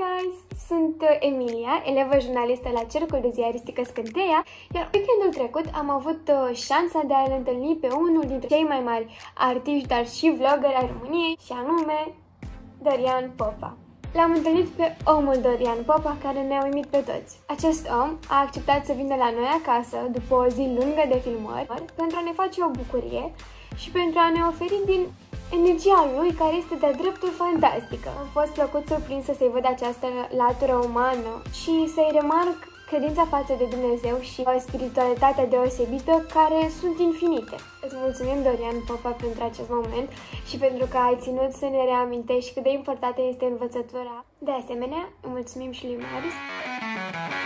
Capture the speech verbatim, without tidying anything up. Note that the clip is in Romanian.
guys! Sunt Emilia, elevă jurnalistă la Cercul de Ziaristică Scânteia, iar weekendul trecut am avut șansa de a-l întâlni pe unul dintre cei mai mari artiști, dar și vloggeri ai României, și anume Dorian Popa. L-am întâlnit pe omul Dorian Popa, care ne-a uimit pe toți. Acest om a acceptat să vină la noi acasă, după o zi lungă de filmări, pentru a ne face o bucurie și pentru a ne oferi din energia lui, care este de-a dreptul fantastică. Am fost plăcut surprinsă să-i văd această latură umană și să-i remarc credința față de Dumnezeu și spiritualitatea deosebită, care sunt infinite. Îți mulțumim, Dorian Popa, pentru acest moment și pentru că ai ținut să ne reamintești cât de importantă este învățătura. De asemenea, îi mulțumim și lui Marius.